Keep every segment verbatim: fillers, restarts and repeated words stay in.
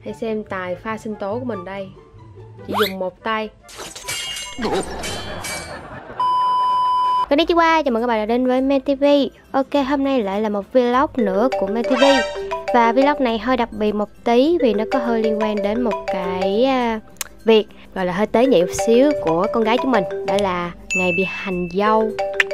Hãy xem tài pha sinh tố của mình đây. Chỉ dùng một tay. Konnichiwa, chào mừng các bạn đã đến với MeTV. Ok, hôm nay lại là một vlog nữa của MeTV. Và vlog này hơi đặc biệt một tí vì nó có hơi liên quan đến một cái uh, việc gọi là hơi tế nhị một xíu của con gái chúng mình. Đó là ngày bị hành dâu.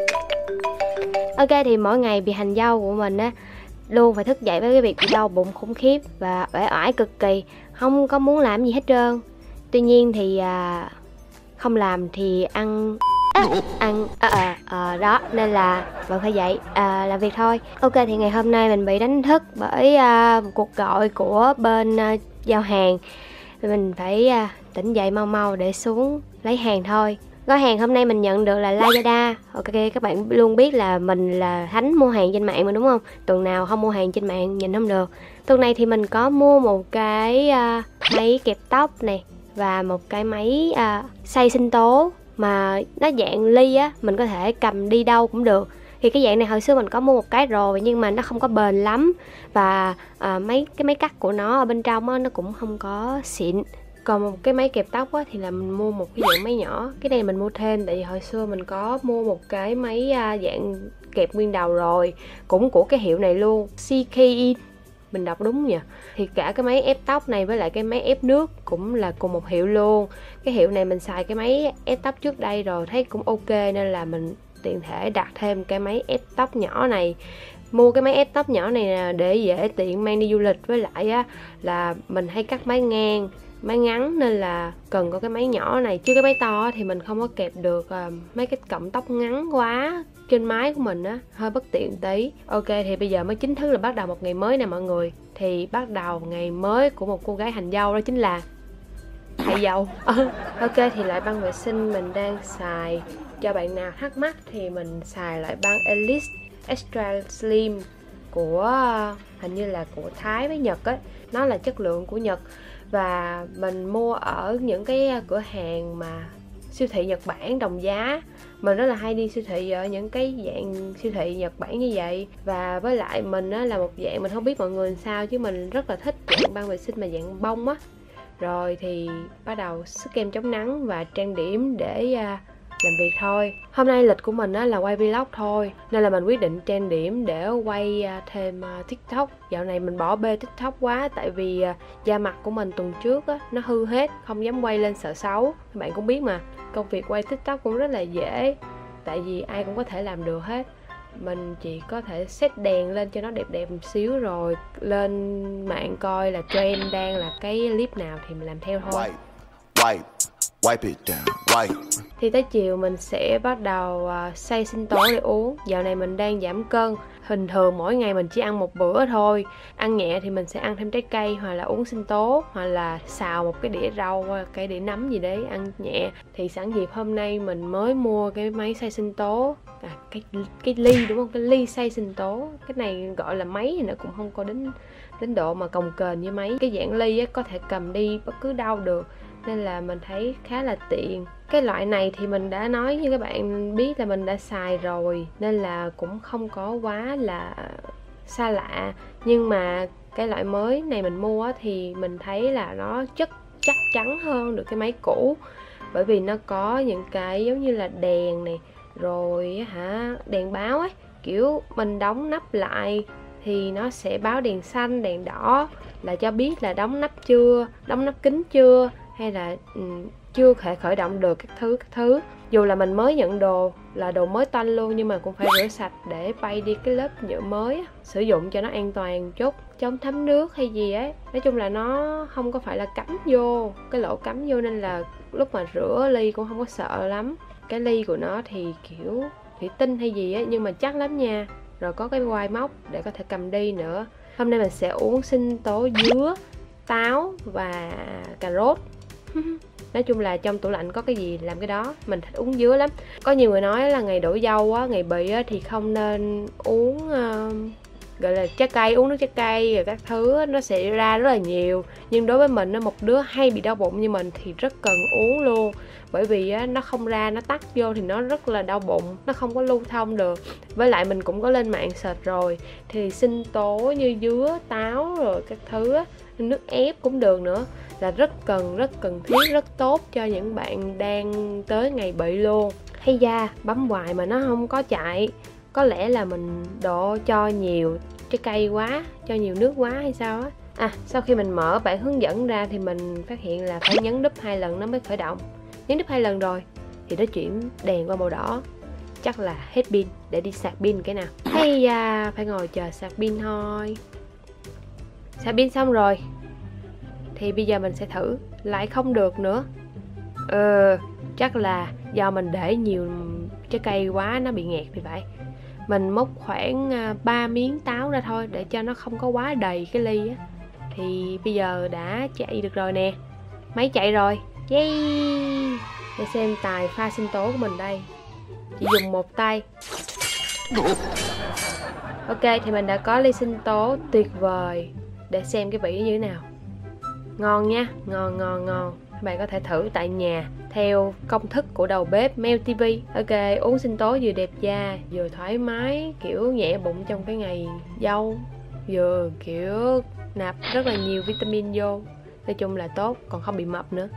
Ok, thì mỗi ngày bị hành dâu của mình á luôn phải thức dậy với cái việc bị đau bụng khủng khiếp và uể oải cực kỳ, không có muốn làm gì hết trơn. Tuy nhiên thì uh, không làm thì ăn À, ăn à, à, à, đó nên là vẫn phải dậy à, làm việc thôi. Ok, thì ngày hôm nay mình bị đánh thức bởi à, một cuộc gọi của bên à, giao hàng. Mình phải à, tỉnh dậy mau mau để xuống lấy hàng thôi. Gói hàng hôm nay mình nhận được là Lazada. Ok, các bạn luôn biết là mình là thánh mua hàng trên mạng mà đúng không? Tuần nào không mua hàng trên mạng nhìn không được. Tuần này thì mình có mua một cái à, máy kẹp tóc này và một cái máy à, xay sinh tố mà nó dạng ly á, mình có thể cầm đi đâu cũng được. Thì cái dạng này hồi xưa mình có mua một cái rồi nhưng mà nó không có bền lắm. Và à, mấy cái máy cắt của nó ở bên trong á, nó cũng không có xịn. Còn một cái máy kẹp tóc á, thì là mình mua một cái dạng máy nhỏ. Cái này mình mua thêm tại vì hồi xưa mình có mua một cái máy à, dạng kẹp nguyên đầu rồi, cũng của cái hiệu này luôn, xê ca i. Mình đọc đúng nhỉ? Thì cả cái máy ép tóc này với lại cái máy ép nước cũng là cùng một hiệu luôn. Cái hiệu này mình xài cái máy ép tóc trước đây rồi thấy cũng ok, nên là mình tiện thể đặt thêm cái máy ép tóc nhỏ này. Mua cái máy ép tóc nhỏ này để dễ tiện mang đi du lịch, với lại á là mình hay cắt máy ngang, máy ngắn nên là cần có cái máy nhỏ này, chứ cái máy to thì mình không có kẹp được uh, mấy cái cọng tóc ngắn quá trên mái của mình á, hơi bất tiện tí. Ok, thì bây giờ mới chính thức là bắt đầu một ngày mới nè mọi người. Thì bắt đầu ngày mới của một cô gái hành dâu đó chính là thầy dâu. Ok, thì loại băng vệ sinh mình đang xài, cho bạn nào thắc mắc thì mình xài loại băng Elite Extra Slim của hình như là của Thái với Nhật á. Nó là chất lượng của Nhật và mình mua ở những cái cửa hàng mà siêu thị Nhật Bản đồng giá. Mình rất là hay đi siêu thị ở những cái dạng siêu thị Nhật Bản như vậy. Và với lại mình á, là một dạng, mình không biết mọi người làm sao chứ mình rất là thích dạng băng vệ sinh mà dạng bông á. Rồi thì bắt đầu sức kem chống nắng và trang điểm để uh, làm việc thôi. Hôm nay lịch của mình á, là quay vlog thôi, nên là mình quyết định trang điểm để quay uh, thêm uh, TikTok. Dạo này mình bỏ bê TikTok quá, tại vì uh, da mặt của mình tuần trước á, nó hư hết, không dám quay lên sợ xấu. Các bạn cũng biết mà, công việc quay TikTok cũng rất là dễ, tại vì ai cũng có thể làm được hết. Mình chỉ có thể set đèn lên cho nó đẹp đẹp một xíu rồi lên mạng coi là trend đang là cái clip nào thì mình làm theo thôi. Wipe, wipe, wipe it down, wipe. Thì tới chiều mình sẽ bắt đầu uh, xay sinh tố để uống. Dạo này mình đang giảm cân. Bình thường mỗi ngày mình chỉ ăn một bữa thôi. Ăn nhẹ thì mình sẽ ăn thêm trái cây, hoặc là uống sinh tố, hoặc là xào một cái đĩa rau, cái đĩa nấm gì đấy ăn nhẹ. Thì sẵn dịp hôm nay mình mới mua cái máy xay sinh tố, à, cái cái ly đúng không? Cái ly xay sinh tố. Cái này gọi là máy thì nó cũng không có đến đến độ mà cồng kềnh như máy. Cái dạng ly á, có thể cầm đi bất cứ đâu được, nên là mình thấy khá là tiện. Cái loại này thì mình đã nói như các bạn biết là mình đã xài rồi, nên là cũng không có quá là xa lạ. Nhưng mà cái loại mới này mình mua thì mình thấy là nó chất chắc chắn hơn được cái máy cũ. Bởi vì nó có những cái giống như là đèn này, rồi hả đèn báo ấy, kiểu mình đóng nắp lại thì nó sẽ báo đèn xanh, đèn đỏ là cho biết là đóng nắp chưa, đóng nắp kín chưa, hay là um, chưa thể khởi động được các thứ các thứ. Dù là mình mới nhận đồ là đồ mới toanh luôn, nhưng mà cũng phải rửa sạch để bay đi cái lớp nhựa mới, sử dụng cho nó an toàn chút, chống thấm nước hay gì ấy. Nói chung là nó không có phải là cắm vô cái lỗ cắm vô, nên là lúc mà rửa ly cũng không có sợ lắm. Cái ly của nó thì kiểu thủy tinh hay gì ấy, nhưng mà chắc lắm nha. Rồi có cái quai móc để có thể cầm đi nữa. Hôm nay mình sẽ uống sinh tố dứa, táo và cà rốt. Nói chung là trong tủ lạnh có cái gì làm cái đó. Mình thích uống dứa lắm. Có nhiều người nói là ngày đổ dâu á, ngày bị á, thì không nên uống uh, gọi là trái cây, uống nước trái cây rồi các thứ, nó sẽ ra rất là nhiều. Nhưng đối với mình, một đứa hay bị đau bụng như mình thì rất cần uống luôn. Bởi vì á, nó không ra, nó tắc vô thì nó rất là đau bụng, nó không có lưu thông được. Với lại mình cũng có lên mạng search rồi, thì sinh tố như dứa, táo rồi các thứ á, nước ép cũng được nữa, là rất cần rất cần thiết, rất tốt cho những bạn đang tới ngày bị luôn. Hay da bấm hoài mà nó không có chạy, có lẽ là mình đổ cho nhiều trái cây quá, cho nhiều nước quá hay sao á. À, sau khi mình mở bản hướng dẫn ra thì mình phát hiện là phải nhấn nút hai lần nó mới khởi động. Nhấn nút hai lần rồi thì nó chuyển đèn qua màu đỏ, chắc là hết pin để đi sạc pin cái nào. Hay da, phải ngồi chờ sạc pin thôi. Sạc pin xong rồi thì bây giờ mình sẽ thử, lại không được nữa. Ờ, chắc là do mình để nhiều trái cây quá nó bị nghẹt thì phải. Mình múc khoảng ba miếng táo ra thôi để cho nó không có quá đầy cái ly á. Thì bây giờ đã chạy được rồi nè. Máy chạy rồi. Yay! Để xem tài pha sinh tố của mình đây. Chỉ dùng một tay. Ok, thì mình đã có ly sinh tố tuyệt vời. Để xem cái vị như thế nào. Ngon nha, ngon ngon ngon. Các bạn có thể thử tại nhà theo công thức của đầu bếp Mel ti vi. Ok, uống sinh tố vừa đẹp da, vừa thoải mái, kiểu nhẹ bụng trong cái ngày dâu, vừa kiểu nạp rất là nhiều vitamin vô. Nói chung là tốt, còn không bị mập nữa.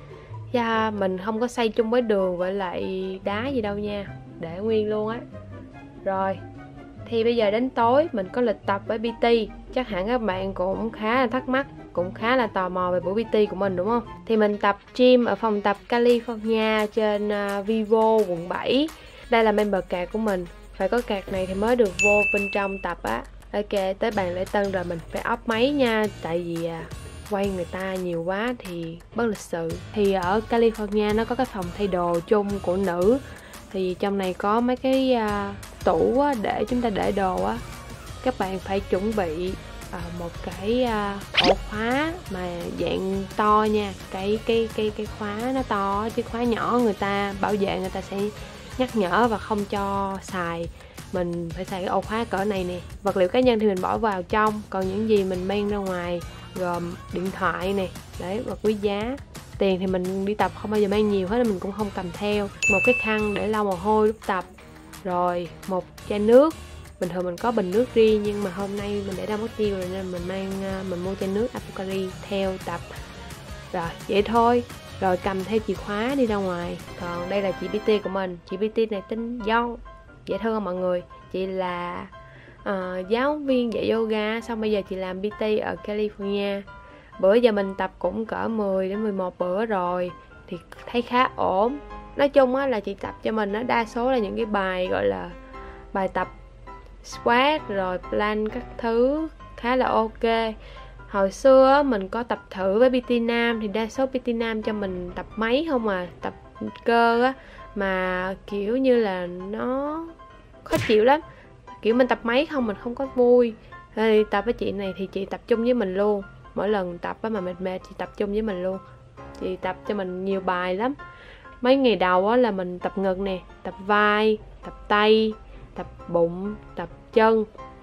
Da mình không có xay chung với đường với lại đá gì đâu nha, để nguyên luôn á. Rồi, thì bây giờ đến tối mình có lịch tập với pê tê. Chắc hẳn các bạn cũng khá là thắc mắc, cũng khá là tò mò về buổi pê tê của mình đúng không? Thì mình tập gym ở phòng tập California trên uh, Vivo quận bảy. Đây là member card của mình. Phải có card này thì mới được vô bên trong tập á. Ok, tới bàn lễ tân rồi mình phải off máy nha. Tại vì uh, quay người ta nhiều quá thì bất lịch sự. Thì ở California nó có cái phòng thay đồ chung của nữ. Thì trong này có mấy cái uh, tủ á, để chúng ta để đồ á. Các bạn phải chuẩn bị À, một cái à, ổ khóa mà dạng to nha, cái cái cái cái khóa nó to chứ khóa nhỏ người ta bảo vệ người ta sẽ nhắc nhở và không cho xài. Mình phải xài cái ổ khóa cỡ này nè. Vật liệu cá nhân thì mình bỏ vào trong, còn những gì mình mang ra ngoài gồm điện thoại nè, đấy, vật quý giá. Tiền thì mình đi tập không bao giờ mang nhiều hết nên mình cũng không cầm theo. Một cái khăn để lau mồ hôi lúc tập, rồi một chai nước. Bình thường mình có bình nước riêng nhưng mà hôm nay mình để ra mất tiêu rồi nên mình mang mình mua chai nước Apocari theo tập. Rồi vậy thôi. Rồi cầm theo chìa khóa đi ra ngoài. Còn đây là chị pê tê của mình. Chị pê tê này tên Dâu. Dễ thương không mọi người? Chị là uh, giáo viên dạy yoga, xong bây giờ chị làm pê tê ở California. Bữa giờ mình tập cũng cỡ mười đến mười một bữa rồi thì thấy khá ổn. Nói chung á là chị tập cho mình nó đa số là những cái bài gọi là bài tập squat rồi plank các thứ khá là ok. Hồi xưa mình có tập thử với pê tê Nam thì đa số pê tê Nam cho mình tập máy không à, tập cơ á, mà kiểu như là nó khó chịu lắm, kiểu mình tập máy không mình không có vui. Thì tập với chị này thì chị tập trung với mình luôn, mỗi lần tập á mà mệt mệt chị tập trung với mình luôn, chị tập cho mình nhiều bài lắm. Mấy ngày đầu á là mình tập ngực nè, tập vai, tập tay, tập bụng, tập chân.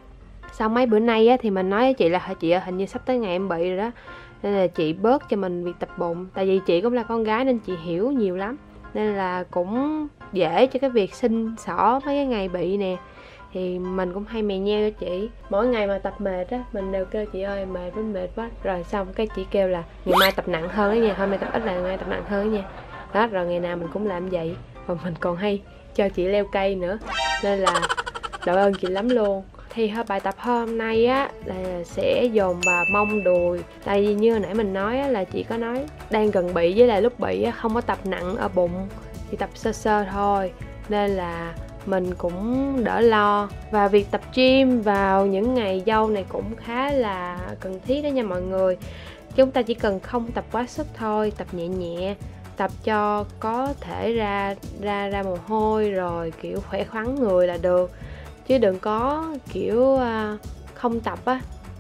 Sau mấy bữa nay á, thì mình nói với chị là chị ơi, hình như sắp tới ngày em bị rồi đó, nên là chị bớt cho mình việc tập bụng. Tại vì chị cũng là con gái nên chị hiểu nhiều lắm, nên là cũng dễ cho cái việc sinh xỏ mấy cái ngày bị nè. Thì mình cũng hay mè nheo cho chị. Mỗi ngày mà tập mệt á, mình đều kêu chị ơi mệt quá mệt quá. Rồi xong cái chị kêu là ngày mai tập nặng hơn đó nha, hôm nay tập ít là ngày mai tập nặng hơn đó nha. Đó, rồi ngày nào mình cũng làm vậy. Và mình còn hay cho chị leo cây nữa, nên là đội ơn chị lắm luôn. Thì bài tập hôm nay á là sẽ dồn vào mông đùi. Tại vì như hồi nãy mình nói á, là chị có nói đang gần bị với lại lúc bị á, không có tập nặng ở bụng, chỉ tập sơ sơ thôi, nên là mình cũng đỡ lo. Và việc tập gym vào những ngày dâu này cũng khá là cần thiết đó nha mọi người. Chúng ta chỉ cần không tập quá sức thôi, tập nhẹ nhẹ, tập cho có thể ra ra ra mồ hôi rồi kiểu khỏe khoắn người là được, chứ đừng có kiểu uh, không tập á,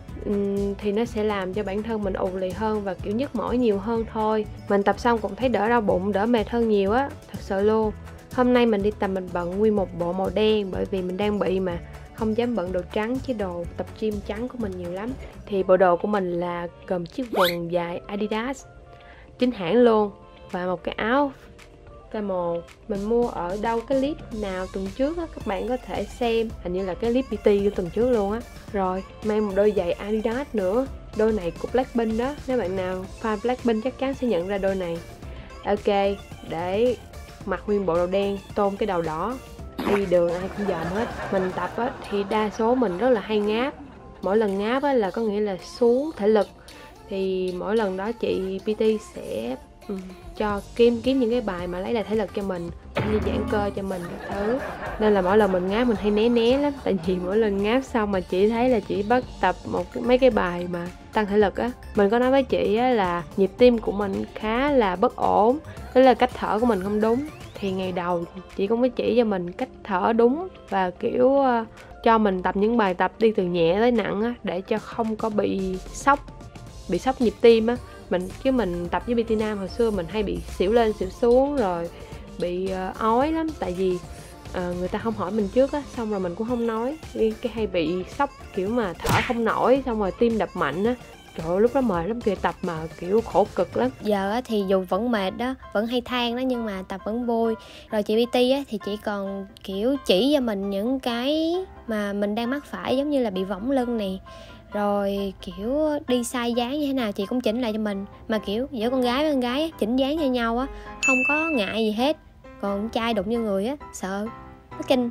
um, thì nó sẽ làm cho bản thân mình ù lì hơn và kiểu nhức mỏi nhiều hơn thôi. Mình tập xong cũng thấy đỡ đau bụng, đỡ mệt hơn nhiều á, thật sự luôn. Hôm nay mình đi tập mình bận nguyên một bộ màu đen bởi vì mình đang bị mà không dám bận đồ trắng, chứ đồ tập gym trắng của mình nhiều lắm. Thì bộ đồ của mình là gồm chiếc quần dài Adidas chính hãng luôn và một cái áo camo mình mua ở đâu cái clip nào tuần trước á, các bạn có thể xem, hình như là cái clip pê tê của tuần trước luôn á. Rồi mang một đôi giày Adidas nữa, Đôi này của Blackpink đó, nếu bạn nào fan Blackpink chắc chắn sẽ nhận ra đôi này. Ok, để mặc nguyên bộ đồ đen, tôn cái đầu đỏ, đi đường ai cũng dòm hết. Mình tập á, thì đa số mình rất là hay ngáp. Mỗi lần ngáp á, là có nghĩa là xuống thể lực. Thì mỗi lần đó chị pê tê sẽ um, cho kiếm kiếm những cái bài mà lấy lại thể lực cho mình, như giãn cơ cho mình các thứ. Nên là mỗi lần mình ngáp mình hay né né lắm. Tại vì mỗi lần ngáp xong mà chị thấy là chị bắt tập một mấy cái bài mà tăng thể lực á. Mình có nói với chị á, là nhịp tim của mình khá là bất ổn, tức là cách thở của mình không đúng. Thì ngày đầu chị cũng mới chỉ cho mình cách thở đúng và kiểu uh, cho mình tập những bài tập đi từ nhẹ tới nặng á, để cho không có bị sốc bị sốc nhịp tim á. Mình chứ mình tập với pê tê Nam hồi xưa mình hay bị xỉu lên xỉu xuống rồi bị uh, ói lắm. Tại vì uh, người ta không hỏi mình trước á, xong rồi mình cũng không nói, cái hay bị sốc kiểu mà thở không nổi, xong rồi tim đập mạnh á. Trời ơi, lúc đó mệt lắm kìa, tập mà kiểu khổ cực lắm. Giờ thì dù vẫn mệt đó, vẫn hay than đó, nhưng mà tập vẫn vui. Rồi chị pê tê á, thì chị còn kiểu chỉ cho mình những cái mà mình đang mắc phải, giống như là bị võng lưng này, rồi kiểu đi sai dáng như thế nào chị cũng chỉnh lại cho mình. Mà kiểu giữa con gái với con gái á, chỉnh dáng cho nhau á, không có ngại gì hết. Còn con trai đụng vô người á, sợ nó kinh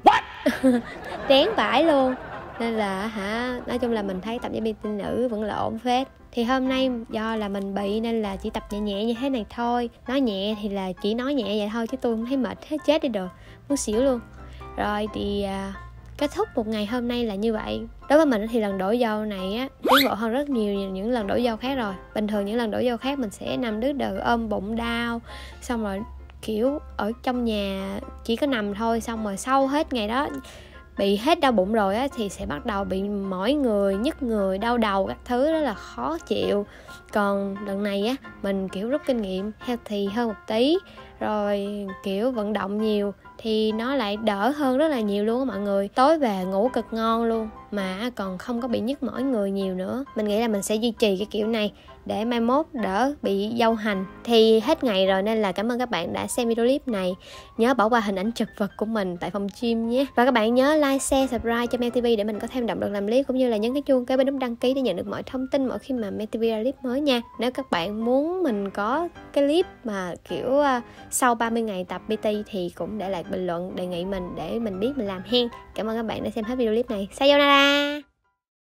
rén vãi luôn. Nên là hả, nói chung là mình thấy tập với pê tê nữ vẫn là ổn phết. Thì hôm nay do là mình bị nên là chỉ tập nhẹ nhẹ như thế này thôi. Nói nhẹ thì là chỉ nói nhẹ vậy thôi, chứ tôi không thấy mệt hết, chết đi được, muốn xỉu luôn. Rồi thì à, kết thúc một ngày hôm nay là như vậy. Đối với mình thì lần đổ dâu này á tiến bộ hơn rất nhiều những lần đổ dâu khác rồi. Bình thường những lần đổ dâu khác mình sẽ nằm đứt đờ ôm bụng đau, xong rồi kiểu ở trong nhà chỉ có nằm thôi, xong rồi sau hết ngày đó bị hết đau bụng rồi á, thì sẽ bắt đầu bị mỏi người, nhức người, đau đầu các thứ, đó là khó chịu. Còn lần này á, mình kiểu rút kinh nghiệm healthy hơn một tí, rồi kiểu vận động nhiều thì nó lại đỡ hơn rất là nhiều luôn á mọi người. Tối về ngủ cực ngon luôn, mà còn không có bị nhức mỏi người nhiều nữa. Mình nghĩ là mình sẽ duy trì cái kiểu này để mai mốt đỡ bị dâu hành. Thì hết ngày rồi nên là cảm ơn các bạn đã xem video clip này. Nhớ bỏ qua hình ảnh chật vật của mình tại phòng gym nhé. Và các bạn nhớ like, share, subscribe cho MelTV để mình có thêm động lực làm clip, cũng như là nhấn cái chuông kế bên nút đăng ký để nhận được mọi thông tin mỗi khi mà MelTV ra clip mới nha. Nếu các bạn muốn mình có cái clip mà kiểu uh, sau ba mươi ngày tập pê tê thì cũng để lại bình luận đề nghị mình để mình biết mình làm hen. Cảm ơn các bạn đã xem hết video clip này. Sayonara.